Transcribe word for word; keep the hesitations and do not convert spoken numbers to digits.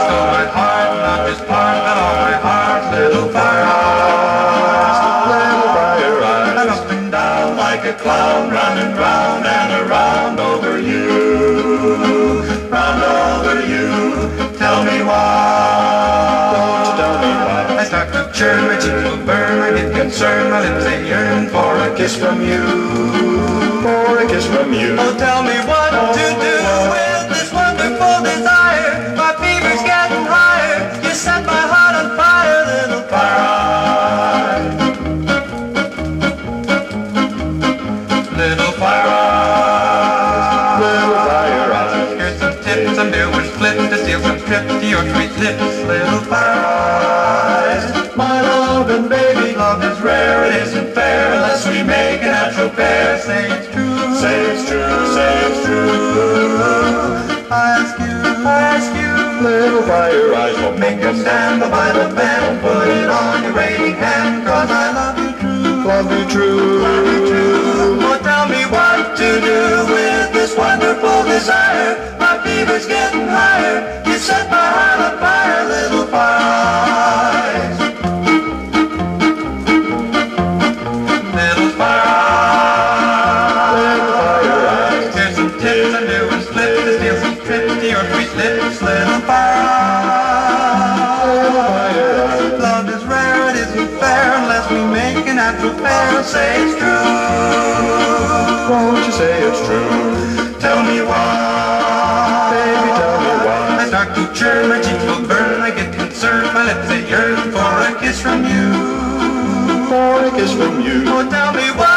stole my heart, not just part, but all my heart. Little fire eyes, little fire eyes. I'm up and down like a clown, running round and around over you, round over you. Tell me why, don't you tell me why. I start to churn, my cheeks will burn, I get concerned, my lips they yearn for a kiss from you, for a kiss from you. Oh, tell me what to do with this wonderful desire. My fever's getting higher, you set my heart on fire, little fire eyes, little fire eyes, little fire eyes. Here's some tips, some doers flip to steal some trip to your sweet lips, little fire eyes. My love and baby, love is rare, it isn't fair unless we make a natural pair. Say it's true, say it's true, say it's true. I ask you, I ask you, little fire eyes, won't make them stand by the band. Put it on your waiting hand, cause I love you true, love you true, love you true. Oh, tell me what to do with this wonderful desire. My fever's getting higher, you set my heart on fire, little fire eyes, little fire eyes, little fire eyes. Here's some tips and doing slips to steal some trips to your sweet lips, little fire eyes, little fire eyes. Love is rare, it isn't fair unless we make an natural pair. Say it's true, won't you say it's true? Tell me why, baby, tell me why. I start to churn, my cheeks will burn, I get concerned, my lips they yearn for a kiss from you, for a kiss from you. Oh, tell me why.